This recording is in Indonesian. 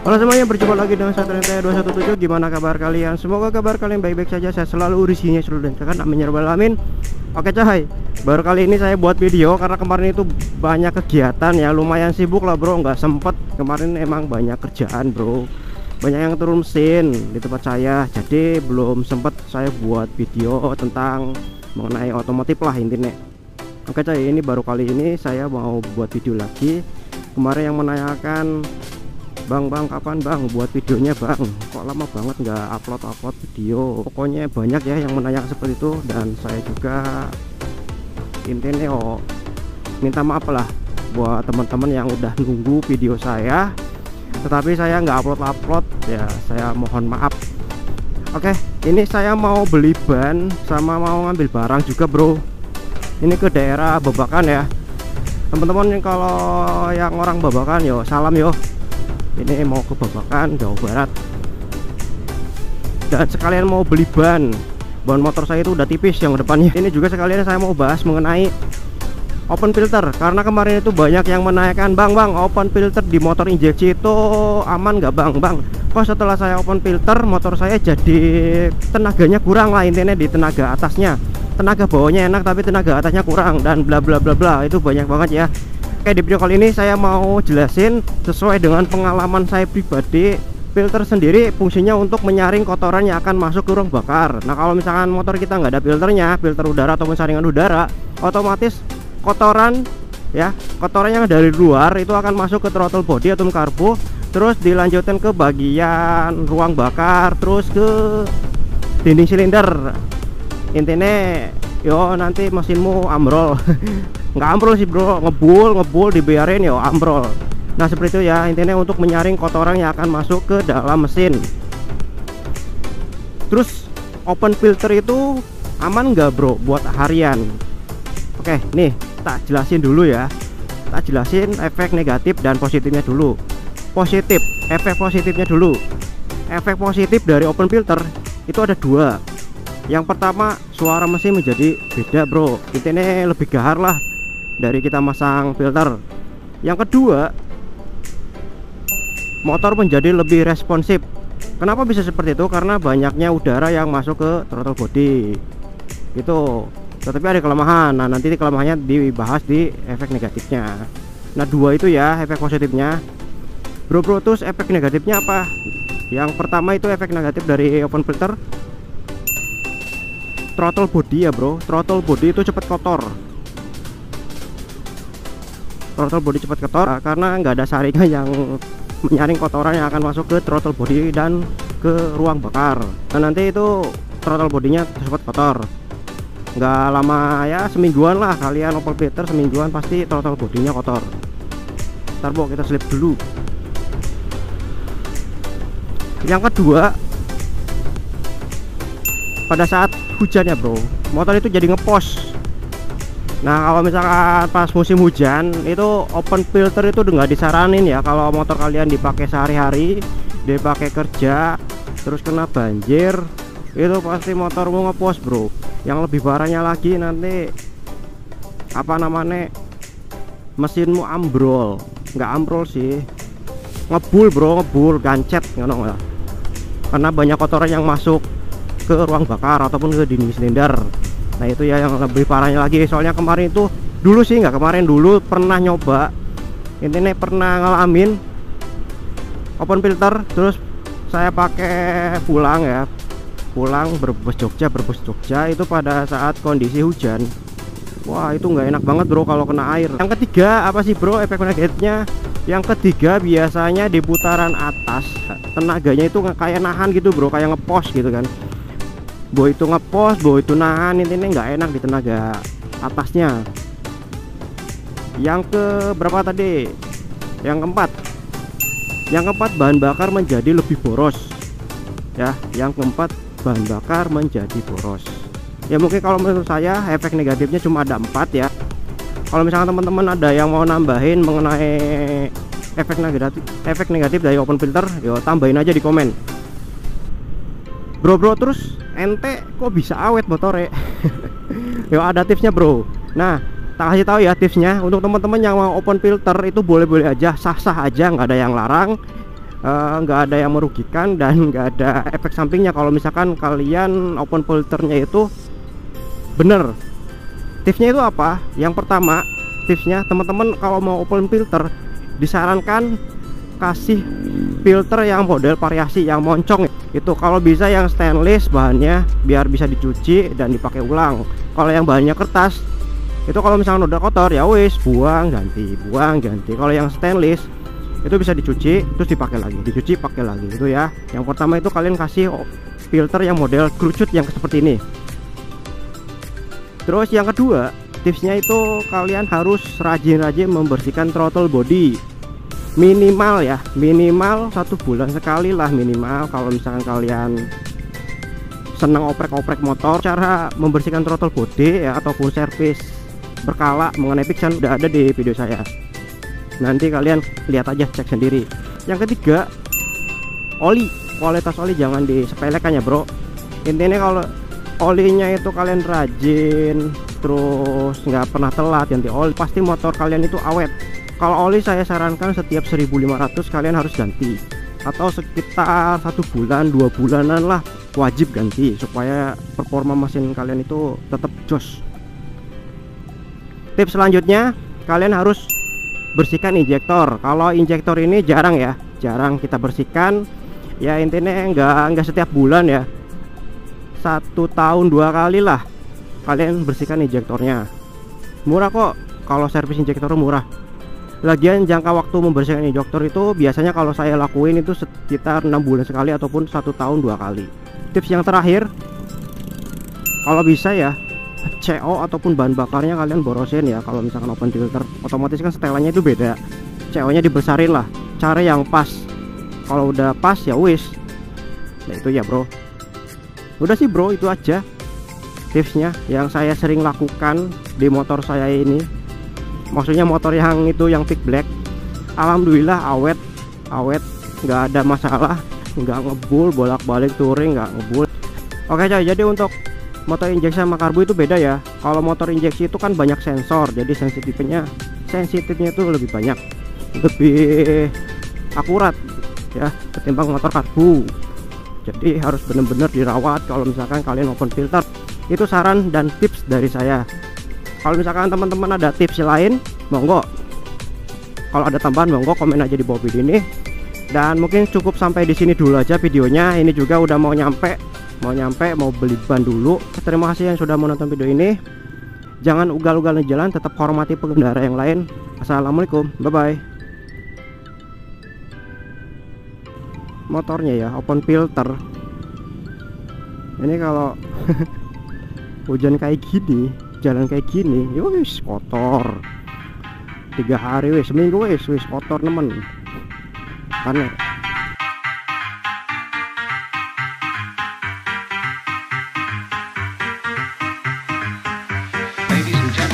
Halo semuanya, berjumpa lagi dengan saya Trente 217. Gimana kabar kalian? Semoga kabar kalian baik-baik saja. Saya selalu rezekinya selalu lancar, amin ya rabbal alamin. Oke cahai, baru kali ini saya buat video karena kemarin itu banyak kegiatan ya, lumayan sibuk lah bro, nggak sempet. Kemarin emang banyak kerjaan bro, banyak yang turun mesin di tempat saya, jadi belum sempet saya buat video tentang mengenai otomotif lah intinya. Oke cahai, ini baru kali ini saya mau buat video lagi. Kemarin yang menanyakan, Bang kapan bang buat videonya bang, kok lama banget nggak upload video. Pokoknya banyak ya yang menanyakan seperti itu, dan saya juga intinya minta maaf lah buat teman-teman yang udah nunggu video saya tetapi saya nggak upload ya, saya mohon maaf. Oke, ini saya mau beli ban sama mau ngambil barang juga bro. Ini ke daerah Babakan ya teman-teman. Kalau yang orang Babakan yo salam yo, ini mau ke Babakan Jawa Barat, dan sekalian mau beli ban motor saya itu udah tipis yang depannya. Ini juga sekalian saya mau bahas mengenai open filter, karena kemarin itu banyak yang menanyakan, bang open filter di motor injeksi itu aman nggak bang? Kok setelah saya open filter motor saya jadi tenaganya kurang lah, intinya di tenaga atasnya. Tenaga bawahnya enak tapi tenaga atasnya kurang dan bla bla bla bla, itu banyak banget ya. Oke, di video kali ini saya mau jelasin sesuai dengan pengalaman saya pribadi. Filter sendiri fungsinya untuk menyaring kotoran yang akan masuk ke ruang bakar. Nah, kalau misalkan motor kita nggak ada filternya, filter udara ataupun saringan udara, otomatis kotoran yang dari luar itu akan masuk ke throttle body atau karbu, terus dilanjutkan ke bagian ruang bakar, terus ke dinding silinder. Intinya yo nanti mesinmu ambrol. Nggak ambrol sih bro, ngebul dibiarin yo ambrol. Nah seperti itu ya, intinya untuk menyaring kotoran yang akan masuk ke dalam mesin. Terus open filter itu aman nggak bro buat harian? Oke, nih tak jelasin dulu ya, tak jelasin efek negatif dan positifnya dulu. Efek positifnya dulu. Efek positif dari open filter itu ada dua. Yang pertama, suara mesin menjadi beda bro, intinya lebih gahar lah dari kita masang filter. Yang kedua, motor menjadi lebih responsif. Kenapa bisa seperti itu? Karena banyaknya udara yang masuk ke throttle body gitu. Tetapi ada kelemahan. Nah nanti kelemahannya dibahas di efek negatifnya. Nah dua itu ya efek positifnya bro. Terus efek negatifnya apa? Yang pertama itu efek negatif dari open filter, throttle body ya bro. Throttle body itu cepat kotor. Karena nggak ada saringan yang menyaring kotoran yang akan masuk ke throttle body dan ke ruang bakar. Nah nanti itu throttle bodinya cepat kotor. Nggak lama ya, semingguan lah kalian open filter, semingguan pasti throttle bodinya kotor. Ntar bro kita slip dulu. Yang kedua, pada saat hujan ya bro, motor itu jadi ngepos. Nah kalau misalkan pas musim hujan itu open filter itu udah nggak disaranin ya. Kalau motor kalian dipakai sehari-hari, dipakai kerja, terus kena banjir, itu pasti motormu ngepos bro. Yang lebih parahnya lagi nanti mesinmu ambrol. Nggak ambrol sih, ngebul gancet ngono lah. Karena banyak kotoran yang masuk ke ruang bakar ataupun ke dinding silinder. Nah itu ya yang lebih parahnya lagi. Soalnya kemarin itu dulu pernah nyoba, intinya pernah ngalamin open filter, terus saya pakai pulang Brebes Jogja itu pada saat kondisi hujan. Wah itu nggak enak banget bro kalau kena air. Yang ketiga apa sih bro efek negatifnya? Yang ketiga biasanya di putaran atas tenaganya itu kayak nahan gitu bro, kayak ngepos gitu kan. Boh itu ngepos, boh itu nahan, intinya nggak enak di tenaga atasnya. Yang ke berapa tadi? Yang keempat, bahan bakar menjadi lebih boros ya. Yang keempat, bahan bakar menjadi boros ya. Mungkin kalau menurut saya efek negatifnya cuma ada 4 ya. Kalau misalkan teman-teman ada yang mau nambahin mengenai efek negatif dari open filter, yo tambahin aja di komen bro. Terus ente kok bisa awet motornya? Yo ada tipsnya bro. Nah tak kasih tahu ya tipsnya untuk teman-teman yang mau open filter, itu boleh-boleh aja, sah-sah aja, nggak ada yang larang. nggak ada yang merugikan dan nggak ada efek sampingnya kalau misalkan kalian open filternya itu bener. Tipsnya itu apa? Yang pertama, tipsnya teman-teman kalau mau open filter disarankan kasih filter yang model variasi yang moncong. Itu kalau bisa yang stainless bahannya biar bisa dicuci dan dipakai ulang. Kalau yang bahannya kertas itu kalau misalkan udah kotor ya wis buang ganti, buang ganti. Kalau yang stainless itu bisa dicuci terus dipakai lagi, dicuci pakai lagi itu ya. Yang pertama itu kalian kasih filter yang model kerucut yang seperti ini. Terus yang kedua, tipsnya itu kalian harus rajin-rajin membersihkan throttle body. Minimal ya, minimal 1 bulan sekali lah minimal. Kalau misalkan kalian senang oprek-oprek motor, cara membersihkan throttle body ya ataupun servis berkala mengenai Pixan udah ada di video saya. Nanti kalian lihat aja, cek sendiri. Yang ketiga, oli. Kualitas oli jangan disepelekan ya bro. Intinya kalau olinya itu kalian rajin terus nggak pernah telat ganti oli, pasti motor kalian itu awet. Kalau oli saya sarankan setiap 1500 kalian harus ganti, atau sekitar 1 bulan 2 bulanan lah wajib ganti supaya performa mesin kalian itu tetap jos. Tips selanjutnya, kalian harus bersihkan injektor. Kalau injektor ini jarang ya, jarang kita bersihkan ya, intinya nggak setiap bulan ya, 1 tahun 2 kali lah kalian bersihkan injektornya. Murah kok, kalau servis injektor murah. Lagian jangka waktu membersihkan injektor itu biasanya kalau saya lakuin itu sekitar 6 bulan sekali ataupun 1 tahun 2 kali. Tips yang terakhir, kalau bisa ya CO ataupun bahan bakarnya kalian borosin ya. Kalau misalkan open filter otomatis kan setelannya itu beda, CO nya dibesarin lah, cari yang pas. Kalau udah pas ya wis. Nah itu ya bro. Udah sih bro, itu aja tipsnya yang saya sering lakukan di motor saya ini. Maksudnya motor yang itu, yang Peak Black. Alhamdulillah awet, nggak ada masalah, nggak ngebul, bolak-balik touring nggak ngebul. Oke coy, jadi untuk motor injeksi sama karbu itu beda ya. Kalau motor injeksi itu kan banyak sensor, jadi sensitifnya itu lebih banyak, lebih akurat ya ketimbang motor karbu. Jadi harus benar-benar dirawat kalau misalkan kalian open filter. Itu saran dan tips dari saya. Kalau misalkan teman-teman ada tips lain, monggo. Kalau ada tambahan monggo komen aja di bawah video ini. Dan mungkin cukup sampai di sini dulu aja videonya. Ini juga udah mau nyampe, mau beli ban dulu. Terima kasih yang sudah menonton video ini. Jangan ugal-ugal di jalan, tetap hormati pengendara yang lain. Assalamualaikum, bye bye. Motornya ya open filter. Ini kalau hujan kayak gini, jalan kayak gini, wis kotor. 3 hari wis, seminggu wis kotor nemen. Karena